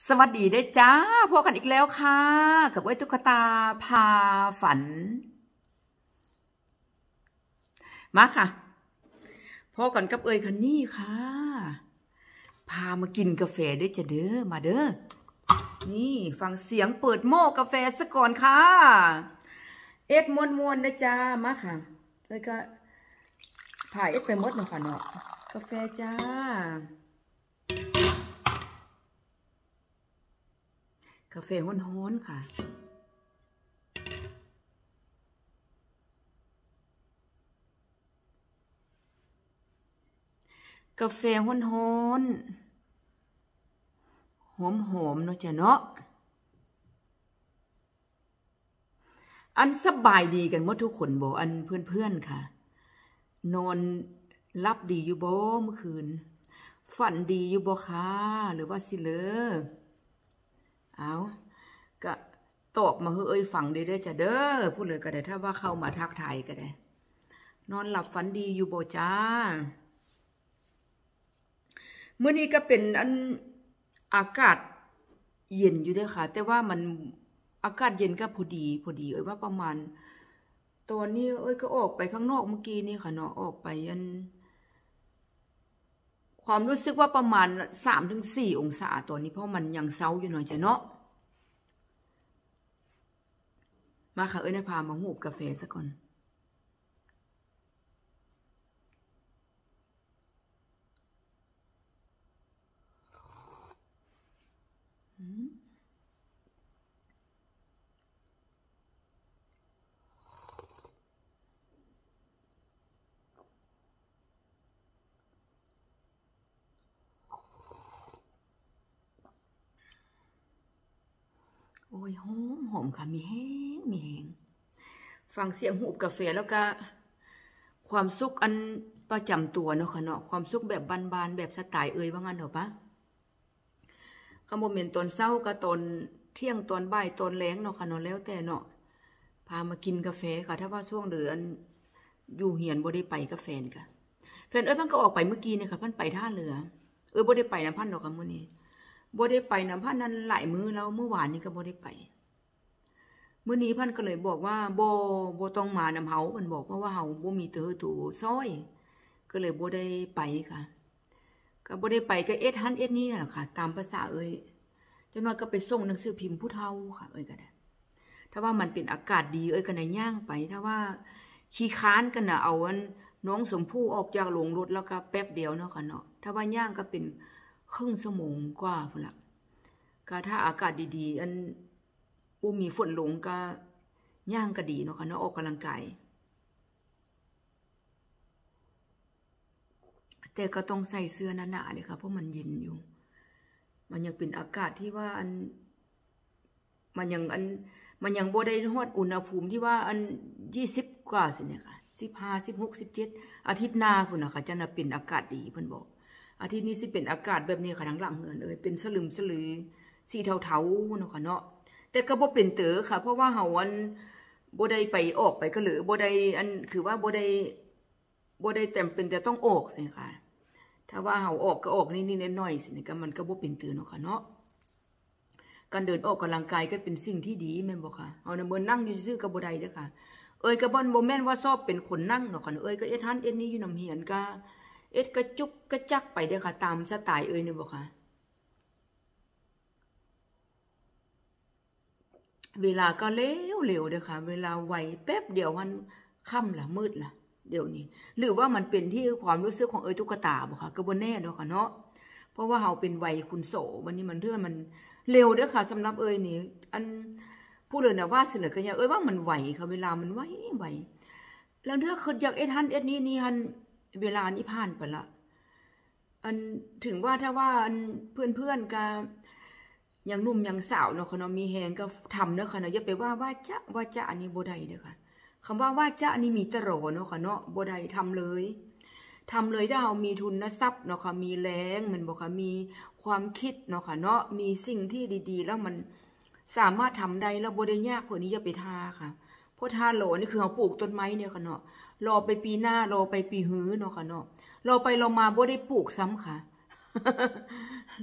สวัสดีได้จ้าพบกันอีกแล้วค่ะกับไอ้ตุ๊กตาพาฝันมาค่ะพบกันกับเอ้ยคันนี่ค่ะพามากินกาแฟด้วยจ้ะเด้อมาเด้อนี่ฟังเสียงเปิดหม้อกาแฟซะก่อนค่ะเอ็ดมวนนะจ้ามาค่ะแล้วก็ถ่ายเอ็ดไปหมดเนาะค่ะเนาะกาแฟจ้ากาแฟฮ้อนๆค่ะกาแฟฮ้อนๆหอมๆเนาะจ้ะเนาะอันสบายดีกันหมดทุกคนบ่อันเพื่อนๆค่ะนอนรับดีอยู่บ่เมื่อคืนฝันดีอยู่บ่คะหรือว่าสิเลอเอาก็ตอบมาเอ้ยฟังได้จ้ะเด้อพูดเลยก็ได้ถ้าว่าเข้ามาทักทายก็ได้นอนหลับฝันดีอยู่บ่จ้าเมื่อนี้ก็เป็นอันอากาศเย็นอยู่ด้วยค่ะแต่ว่ามันอากาศเย็นก็พอดีเอ้ยว่าประมาณตอนนี้เอ้ยก็ออกไปข้างนอกเมื่อกี้นี่ค่ะเนาะออกไปอันความรู้สึกว่าประมาณ3-4 องศาตอนนี้เพราะมันยังเซาอยู่หน่อยจ้ะเนาะมาค่ะเอ้ยนะพามาหูบกาแฟซะก่อนโอ้ยหอมค่ะมีแห้งฟังเสียงหูบกาแฟแล้วก็ความสุขอันประจำตัวเนาะค่ะเนาะความสุขแบบบานๆแบบสไตล์เอ่ยว่างั้นเถอะปะคำโมเมนต์ตอนเช้าก็ตอนเที่ยงตอนบ่ายตอนแล้งเนาะค่ะเนาะแล้วแต่เนาะพามากินกาแฟค่ะถ้าว่าช่วงเดือนอยู่เหียนบ่ได้ไปกับแฟนค่ะแฟนเอ้ยพันก็ออกไปเมื่อกี้เนี่ยค่ะพันไปท่าเรือบ่ได้ไปน้ำพันดอกค่ะมื้อนี้บ่ได้ไปน้ำพันนั้นหลายมื้อแล้วเมื่อวานนี้ก็บ่ได้ไปมื้อนี้พันก็เลยบอกว่าบ่ต้องมาน้ำเฮาเพิ่นบอกเพราะว่าเฮาบ่มีเตอตู่ซอยก็เลยบ่ได้ไปค่ะก็บ่ได้ไปก็เอ็ดฮันเอ็ดนี่แหละค่ะตามภาษาเอ้ยจังน้อยก็ไปส่งหนังสือพิมพ์ผู้เฒ่าค่ะเอ้ยก็ได้ถ้าว่ามันเป็นอากาศดีเอ้ยก็ได้ย่างไปถ้าว่าขี้ค้านกันน่ะเอาอันน้องสมพู่ออกจากโรงรถแล้วก็แป๊บเดียวเนาะค่ะเนาะถ้าว่าย่างก็เป็นครึ่งชั่วโมงกว่าพุ่นล่ะก็ถ้าอากาศดีๆอันมีฝนลงก็ย่างก็ดีเนาะค่ะเนาะออกกำลังกายแต่ก็ต้องใส่เสื้อหนาๆเลยค่ะเพราะมันเย็นอยู่มันยังเป็นอากาศที่ว่ามันยังบ่ได้ฮอดอุณหภูมิที่ว่า20กว่าสิเนี่ยค่ะ15 16 17อาทิตย์หน้าพุ่นน่ะค่ะจะน่ะเป็นอากาศดีเพิ่นบอกอาทิตย์นี้สิเป็นอากาศแบบนี้ค่ะทั้งหลังเฮือนเป็นสลึมสลือสีเทาๆเนาะค่ะเนาะแต่ก็บ่เป็นเต๋อค่ะเพราะว่าเฮาบ่ได้ไปออกไปก็หรือบ่ได้คือว่าบ่ได้แต่เป็นแต่ต้องออกสิค่ะถ้าว่าเฮาออกก็ออกนิดๆหน่อยๆสิก็มันก็บ่เป็นเต๋อเนาะค่ะเนาะการเดินออกกำลังกายก็เป็นสิ่งที่ดีแม่นบ่ค่ะเฮาน่ะบ่นั่งอยู่ซื่อๆก็บ่ได้เด้อค่ะก็บ่แม่นว่าชอบเป็นคนนั่งเนาะค่ะก็เอ็ดฮันเอ็ดนี้อยู่นำเฮียนก็เอ็ดกระจุกกระจักไปเด้อค่ะตามสไตล์นี่บ่ค่ะเวลาก็เร็วเด้อค่ะเวลาไวแป๊บเดียวมันค่ำละมืดละเดี๋ยวนี้หรือว่ามันเป็นที่ความรู้สึกของตุ๊กตาบ่ค่ะก็บ่แน่เนาะค่ะเนาะเพราะว่าเฮาเป็นวัยคุณโสวันนี้มันเรื่องมันเร็วเด้อค่ะสำหรับนี่พูดเลยนะว่าสิเหลือก็ยังว่ามันไหวค่ะเวลามันไหวแล้วเด้อคืออยากเอ็ดฮันเอ็ดนี่ฮันเวลานี้ผ่านไปละถึงว่าถ้าว่าเพื่อนก็ยังหนุ่มยังสาวเนาะค่ะเนาะมีแฮงก็ทำเนาะค่ะเนาะอย่าไปว่าจะอันนี้บ่ได้เด้อค่ะคำว่าจะอันนี้มีตะโรเนาะค่ะเนาะบ่ได้ทำเลยถ้าเรามีทุนทรัพย์เนาะค่ะมีแรงมันบอกค่ะมีความคิดเนาะค่ะเนาะมีสิ่งที่ดีๆแล้วมันสามารถทำได้แล้วบ่ได้ยากกว่านี้อย่าไปทาค่ะเพราะทาโหลนี่คือเราปลูกต้นไม้เนี่ยค่ะเนาะรอไปปีหน้ารอไปปีหื้อเนาะค่ะเนาะรอไปเรามาบ่ได้ปลูกซ้ำค่ะ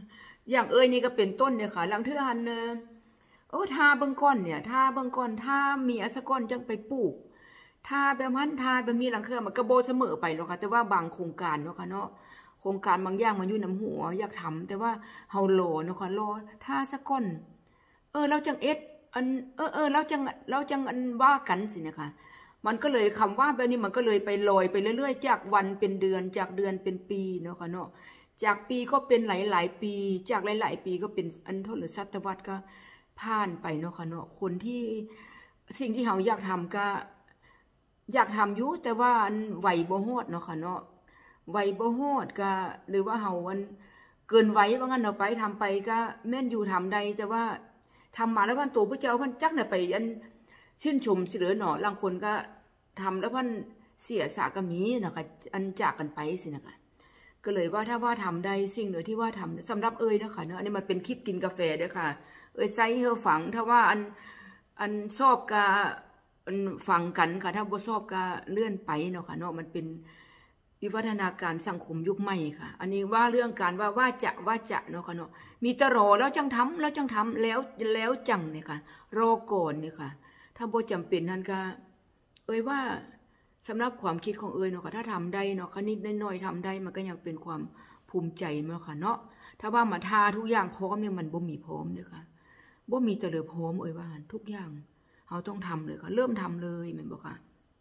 อย่างเอ้ยนี่ก็เป็นต้นเนี่ยค่ะลังเทื่อหันทาเบิ่งก้อนเนี่ยทาเบิ่งก้อนทามีอัสก้อนจังไปปลูกทาแบบนั้นทาแบบนี้ลังเทื่อมันก็บ่เสมอไปเนาะค่ะแต่ว่าบางโครงการเนาะค่ะเนาะโครงการบางอย่างมันอยู่น้ำหัวอยากทำแต่ว่าเฮาโลเนาะค่ะโลทาซะก้อนเราจังเอ็ดอันเราจังอันว่ากันสินะคะมันก็เลยคำว่าแบบนี้มันก็เลยไปลอยไปเรื่อยๆจากวันเป็นเดือนจากเดือนเป็นปีเนาะค่ะเนาะจากปีก็เป็นหลายๆปีจากหลายๆปีก็เป็นอันทศศตวรรษก็ผ่านไปเนาะค่ะเนาะคนที่สิ่งที่เราอยากทำก็อยากทำอยู่แต่ว่าไหวบ่ฮอดเนาะค่ะเนาะไหวบ่ฮอดก็หรือว่าเฮาอันเกินไหวว่างั้นเอาไปทำไปก็แม่นอยู่ทำใดแต่ว่าทำมาแล้ววันตัวพระเจ้าพันจักเนี่ยไปอันชื่นชมสิเหลือหนอบางคนก็ทำแล้วพันเสียสากมีนะคะอันจากกันไปสินะคะก็เลยว่าถ้าว่าทำได้สิ่งเหนือที่ว่าทำสำหรับนะคะเนาะอันนี้มันเป็นคลิปกินกาแฟเด้อค่ะใส่เฮอฝังถ้าว่าอันชอบกะฟังกันค่ะถ้าบ่ชอบก็เลื่อนไปเนาะค่ะเนาะมันเป็นวิวัฒนาการสังคมยุคใหม่ค่ะอันนี้ว่าเรื่องการว่าจะเนาะค่ะเนาะมีตรอแล้วจังทำแล้วจังเนี่ยค่ะรอก่อนเนี่ยค่ะถ้าบ่จำเป็นนั่นก็ว่าสำหรับความคิดของเนาะค่ะถ้าทำได้เนาะค่ะนิดน้อยทำได้มันก็ยังเป็นความภูมิใจเนาะค่ะเนาะถ้าว่ามาทาทุกอย่างพร้อมเนี่ยมันบ่มีพร้อมเด้อค่ะบ่มีแต่เหลือพร้อมว่าทุกอย่างเราต้องทำเลยค่ะเริ่มทำเลยแม่นบ่ค่ะ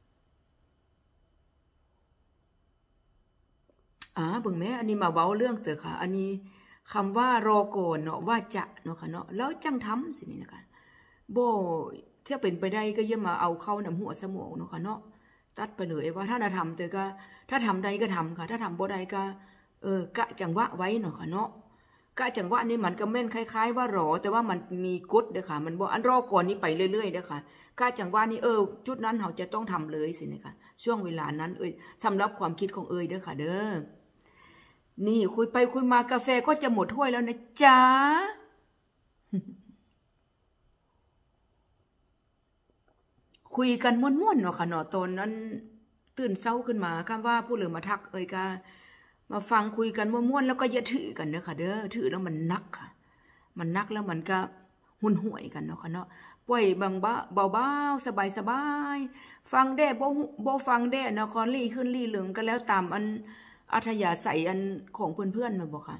เบิ่งแม่อันนี้มาเว้าเรื่องเตอค่ะอันนี้คำว่ารอก่อนเนาะว่าจะเนาะค่ะเนาะแล้วจังทำสินี่นะคะบ่ถ้าเป็นไปได้ก็อย่ามาเอาเข้าน้ำหัวสมองเนาะค่ะเนาะตัดไปเลยว่าถ้าทำเตอก็ถ้าทำได้ก็ทำค่ะถ้าทำบ่ได้ก็กะจังหวะไว้เนาะค่ะเนาะกะจังหวะนี่มันก็แม่นคล้ายๆว่ารอแต่ว่ามันมีกฎเด้อค่ะมันบ่อันรอก่อนนี้ไปเรื่อยๆเด้อค่ะกะจังหวะนี่จุดนั้นเราจะต้องทำเลยสินะคะช่วงเวลานั้นสำหรับความคิดของเด้อค่ะเด้อนี่คุยไปคุยมากาแฟก็จะหมดถ้วยแล้วนะจ๊ะคุยกันม่วนๆเนาะค่ะเนาะตอนนั้นตื่นเช้าขึ้นมาคำว่าผู้เหลือมาทักก็มาฟังคุยกันม่วนๆแล้วก็อย่าถือกันเด้อค่ะเด้อถือแล้วมันนักค่ะมันนักแล้วมันก็หุ่นห่วยกันเนาะค่ะเนาะปล่อยบางเบาๆสบายๆฟังได้บ่ฟังได้เนาะคอลี่ขึ้นลี่เหลืองก็แล้วตามอันอัธยาศัยอันของเพื่อนๆมาบอกค่ะ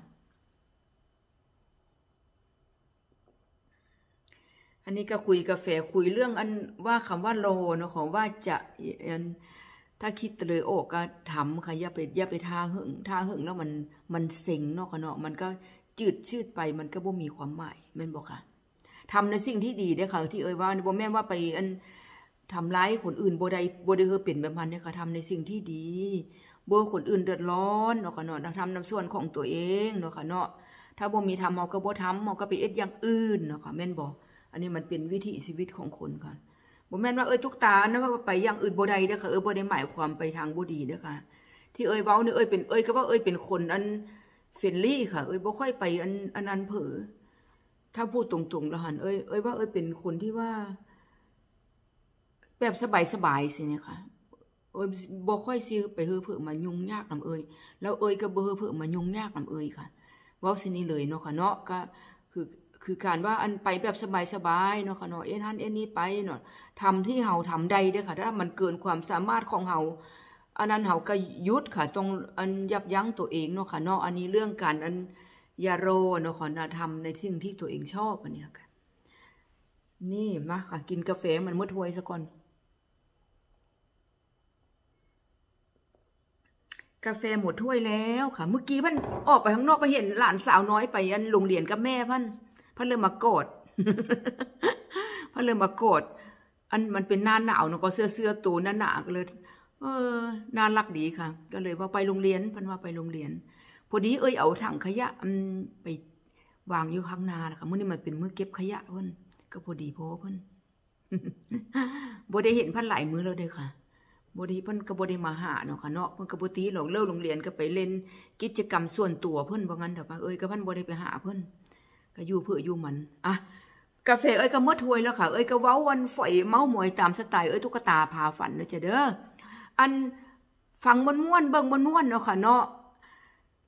อันนี้ก็คุยกาแฟคุยเรื่องอันว่าคำว่าโลเนาะของว่าจะถ้าคิดเลยก็ทำค่ะอย่าไปทาหึงแล้วมันเซ็งเนาะค่ะเนาะมันก็จืดชืดไปมันก็บ่มีความหมายแม่นบอกค่ะทำในสิ่งที่ดีได้ค่ะที่ว่าบ่แม่นว่าไปอันทำร้ายคนอื่นบ่ได้เป็นแบบนั้นเนี่ยค่ะทำในสิ่งที่ดีบ่คนอื่นเดือดร้อนเนาะค่ะเนาะทำในส่วนของตัวเองเนาะค่ะเนาะถ้าบ่มีทำเฮาก็บ่ทำเฮาก็ไปเอ็ดอย่างอื่นเนาะค่ะแม่นบ่อันนี้มันเป็นวิถีชีวิตของคนค่ะบ่แม่นว่าทุกตานะว่าไปอย่างอื่นบ่ได้เด้อค่ะบ่ได้หมายความไปทางบ่ดีเด้อค่ะที่เว้านี่เป็นก็ว่าเป็นคนอันเฟรนลี่ค่ะบ่ค่อยไปอันนั้นเผลอถ้าพูดตรงๆแล้วหั่นว่าเป็นคนที่ว่าแบบสบายๆสิเนี่ยค่ะบ่ค่อยสิไปเผลอมายุ่งยากนำแล้วก็บ่เผลอมายุ่งยากนำค่ะเว้าสินี่เลยเนาะค่ะเนาะก็คือการว่าอันไปแบบสบายๆเนาะค่ะเนาะนั่นนี้ไปเนาะทำที่เฮาทำได้เด้อค่ะถ้ามันเกินความสามารถของเฮาอันนั้นเฮาก็หยุดค่ะต้องอันยับยั้งตัวเองเนาะค่ะเนาะอันนี้เรื่องการอันอย่าโรเนาะค่ะทำในสิ่งที่ตัวเองชอบอันนี้ค่ะนี่มาค่ะกินกาแฟมันหมดถ้วยซะก่อนกาแฟหมดถ้วยแล้วค่ะเมื่อกี้มันออกไปข้างนอกไปเห็นหลานสาวน้อยไปอันโรงเรียนกับแม่พันเริ่มมากอดเริ่มมากอดอันมันเป็นหน้าหนาวเนาะก็เสื้อตัวหนาๆเลยน่ารักดีค่ะก็เลยว่าไปโรงเรียนพันว่าไปโรงเรียนพอดีเอาถังขยะไปวางอยู่ข้างหน้านะคะมื้อนี้มันเป็นมื้อเก็บขยะเพิ่นก็พอดีเพิ่นบ่ได้เห็นพันหลายมื้อแล้วเด้อค่ะบ่ดีเพิ่นก็บ่ได้มาหาเนาะค่ะเนาะเพิ่นก็บ่ตีหรอกเลิกโรงเรียนก็ไปเล่นกิจกรรมส่วนตัวเพิ่นว่างั้นเถอะว่าก็เพิ่นบ่ได้ไปหาเพิ่นก็อยู่เพื่ออยู่มันกาแฟก็หมดถ้วยแล้วค่ะก็เว้าวันฝอยเมาหมอยตามสไตล์ตุ๊กตาพาฝันเด้อจ้ะเด้ออันฟังม่วนๆเบิ่งม่วนๆเนาะค่ะเนาะ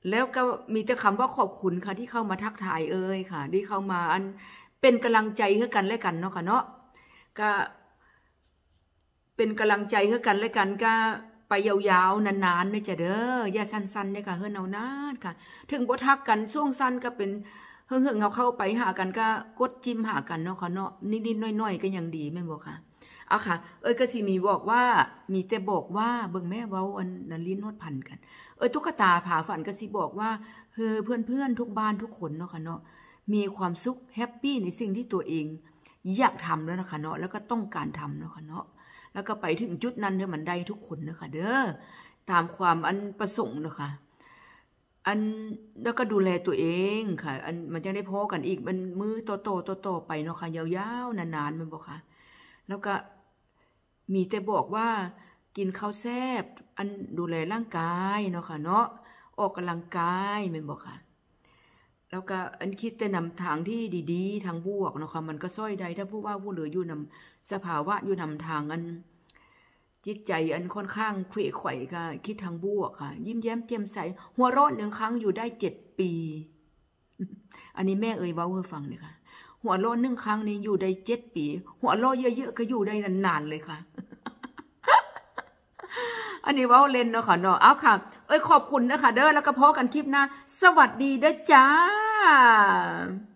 แล้วก็มีแต่คำว่าขอบคุณค่ะที่เข้ามาทักทายค่ะที่เข้ามาอันเป็นกำลังใจให้กันและกันเนาะค่ะเนาะก็เป็นกำลังใจให้กันและกันก็ไปยาวๆนานๆไม่จะเด้ออย่าสั้นๆเนี่ยค่ะเฮือนเอานานค่ะถึงบ่ทักกันช่วงสั้นก็เป็นเฮืองๆเข้าไปหากันก็กดจิ้มหากันเนาะค่ะเนาะนิดๆน้อยๆก็ยังดีแม่นบ่ค่ะเอาค่ะก็สิมีบอกว่ามีแต่บอกว่าเบิ่งแม่เว้าอันนั้นลิ้นฮอดพันกันตุ๊กตาผาฝันก็สิบอกว่าเพื่อนๆทุกบ้านทุกคนเนาะค่ะเนาะมีความสุขแฮปปี้ในสิ่งที่ตัวเองอยากทำแล้วนะคะเนาะแล้วก็ต้องการทำเนาะค่ะเนาะแล้วก็ไปถึงจุดนั้นเนี่ยมันได้ทุกคนนะคะเด้อตามความอันประสงค์นะคะอันแล้วก็ดูแลตัวเองค่ะอันมันจะได้พอกันอีกมันมือโตไปเนาะค่ะยาวๆนานๆมันบอกค่ะแล้วก็มีแต่บอกว่ากินข้าวแซ่บอันดูแลร่างกายเนาะค่ะเนาะออกกำลังกายมันบอกค่ะแล้วก็อันคิดแต่นำทางที่ดีๆทางบวกเนาะค่ะมันก็ซ้อยได้ถ้าผู้ว่าผู้เหลืออยู่นำสภาวะอยู่นำทางอันจิตใจอันค่อนข้างเขวไขว่ก็คิดทางบวกค่ะยิ้มแย้มแจ่มใสหัวเราะ1 ครั้งอยู่ได้7 ปีอันนี้แม่เว้าให้ฟังเลยค่ะหัวเราะ1 ครั้งนี้อยู่ได้7 ปีหัวเราะเยอะๆก็อยู่ได้นานๆเลยค่ะอันนี้เว้าเล่นเนาะค่ะเนาะเอาค่ะขอบคุณนะคะเด้อแล้วก็พบกันคลิปหน้าสวัสดีเด้อจ้า